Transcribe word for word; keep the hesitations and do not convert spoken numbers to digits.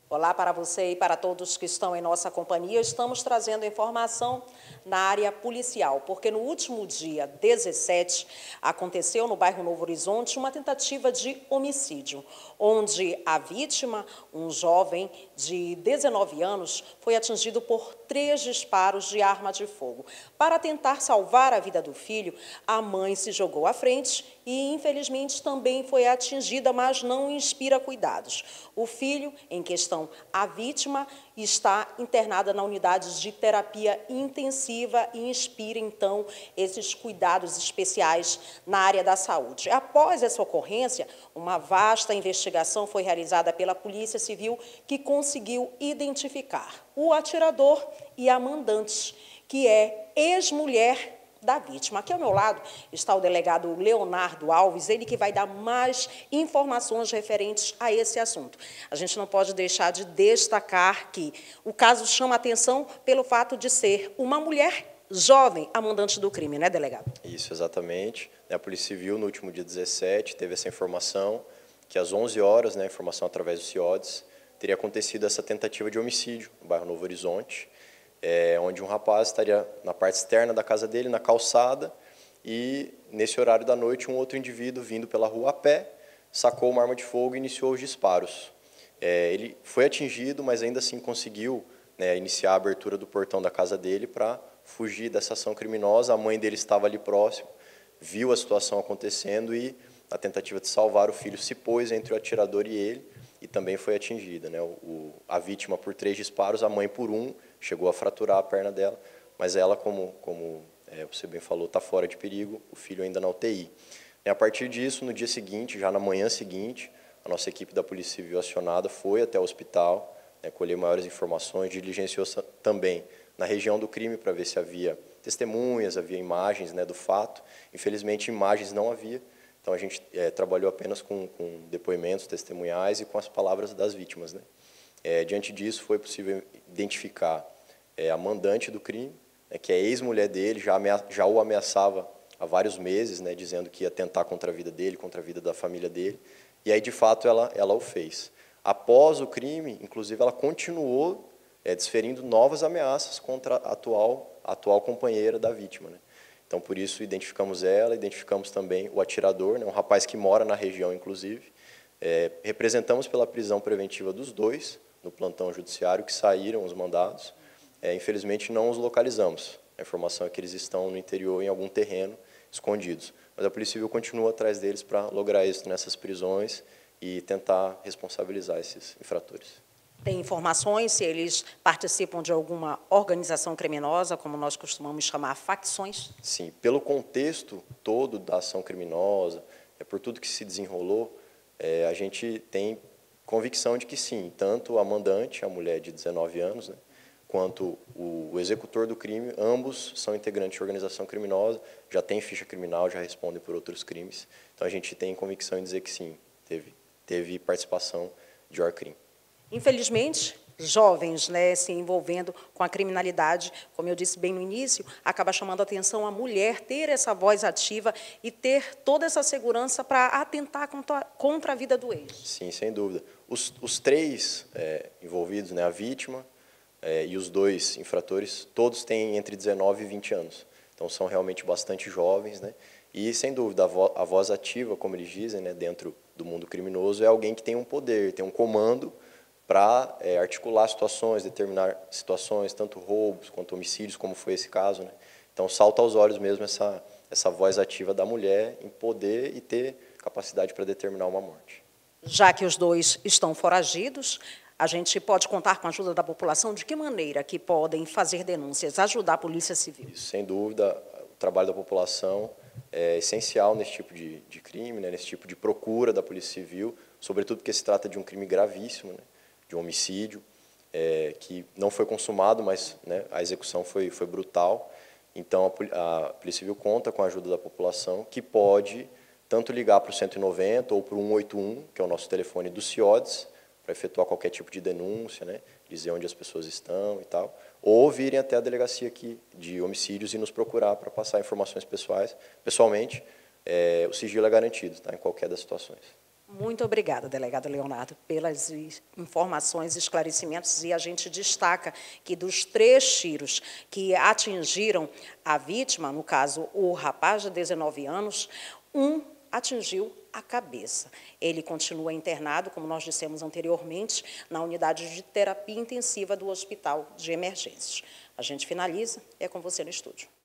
Olá para você e para todos que estão em nossa companhia. Estamos trazendo informação na área policial, porque no último dia dezessete aconteceu no bairro Novo Horizonte uma tentativa de homicídio, onde a vítima, um jovem de dezenove anos, foi atingido por três disparos de arma de fogo. Para tentar salvar a vida do filho, a mãe se jogou à frente e, infelizmente, também foi atingida, mas não inspira cuidados. O filho, em questão, a vítima, está internada na unidade de terapia intensiva e inspira, então, esses cuidados especiais na área da saúde. Após essa ocorrência, uma vasta investigação foi realizada pela Polícia Civil, que conseguiu identificar o atirador e a mandante, que é ex-mulher da vítima. Aqui ao meu lado está o delegado Leonardo Alves, ele que vai dar mais informações referentes a esse assunto. A gente não pode deixar de destacar que o caso chama atenção pelo fato de ser uma mulher jovem a mandante do crime, né, delegado? Isso, exatamente. A Polícia Civil, no último dia dezessete, teve essa informação que às onze horas, né, informação através do CIODES, teria acontecido essa tentativa de homicídio no bairro Novo Horizonte, É, onde um rapaz estaria na parte externa da casa dele, na calçada, e nesse horário da noite um outro indivíduo vindo pela rua a pé, sacou uma arma de fogo e iniciou os disparos. É, ele foi atingido, mas ainda assim conseguiu, né, iniciar a abertura do portão da casa dele para fugir dessa ação criminosa. A mãe dele estava ali próximo, viu a situação acontecendo e a tentativa de salvar o filho se pôs entre o atirador e ele, e também foi atingida, né? O, o, a vítima por três disparos, a mãe por um, chegou a fraturar a perna dela, mas ela, como, como é, você bem falou, está fora de perigo, o filho ainda na U T I. E a partir disso, no dia seguinte, já na manhã seguinte, a nossa equipe da Polícia Civil acionada foi até o hospital, né, colher maiores informações, diligenciou também na região do crime para ver se havia testemunhas, havia imagens, né, do fato. Infelizmente, imagens não havia. Então, a gente é, trabalhou apenas com, com depoimentos testemunhais e com as palavras das vítimas, né? É, diante disso, foi possível identificar é, a mandante do crime, né, que é ex-mulher dele, já, amea já o ameaçava há vários meses, né, dizendo que ia tentar contra a vida dele, contra a vida da família dele, e aí, de fato, ela, ela o fez. Após o crime, inclusive, ela continuou é, desferindo novas ameaças contra a atual, a atual companheira da vítima, né? Então, por isso, identificamos ela, identificamos também o atirador, né, um rapaz que mora na região, inclusive. É, representamos pela prisão preventiva dos dois, no plantão judiciário, que saíram os mandados. É, infelizmente, não os localizamos. A informação é que eles estão no interior, em algum terreno, escondidos. Mas a Polícia Civil continua atrás deles para lograr êxito nessas prisões e tentar responsabilizar esses infratores. Tem informações se eles participam de alguma organização criminosa, como nós costumamos chamar facções? Sim, pelo contexto todo da ação criminosa, é por tudo que se desenrolou, é, a gente tem convicção de que sim, tanto a mandante, a mulher de dezenove anos, né, quanto o, o executor do crime, ambos são integrantes de organização criminosa, já tem ficha criminal, já respondem por outros crimes. Então, a gente tem convicção em dizer que sim, teve, teve participação de Orcrim. Infelizmente, jovens, né, se envolvendo com a criminalidade, como eu disse bem no início, acaba chamando a atenção a mulher ter essa voz ativa e ter toda essa segurança para atentar contra, contra a vida do ex. Sim, sem dúvida. Os, os três é, envolvidos, né, a vítima é, e os dois infratores, todos têm entre dezenove e vinte anos. Então, são realmente bastante jovens, né? E, sem dúvida, a, vo, a voz ativa, como eles dizem, né, dentro do mundo criminoso, é alguém que tem um poder, tem um comando para é, articular situações, determinar situações, tanto roubos quanto homicídios, como foi esse caso, né? Então, salta aos olhos mesmo essa, essa voz ativa da mulher em poder e ter capacidade para determinar uma morte. Já que os dois estão foragidos, a gente pode contar com a ajuda da população? De que maneira que podem fazer denúncias, ajudar a Polícia Civil? Isso, sem dúvida, o trabalho da população é essencial nesse tipo de, de crime, né, nesse tipo de procura da Polícia Civil, sobretudo porque se trata de um crime gravíssimo, né, de um homicídio, é, que não foi consumado, mas, né, a execução foi, foi brutal. Então, a, a Polícia Civil conta com a ajuda da população, que pode tanto ligar para o cento e noventa ou para o cento e oitenta e um, que é o nosso telefone do CIODES, para efetuar qualquer tipo de denúncia, né, dizer onde as pessoas estão e tal, ou virem até a delegacia aqui de homicídios e nos procurar para passar informações pessoais. Pessoalmente, é, o sigilo é garantido, tá, em qualquer das situações. Muito obrigada, delegado Leonardo, pelas informações e esclarecimentos. E a gente destaca que dos três tiros que atingiram a vítima, no caso, o rapaz de dezenove anos, um atingiu a cabeça. Ele continua internado, como nós dissemos anteriormente, na unidade de terapia intensiva do Hospital de Emergências. A gente finaliza, é com você no estúdio.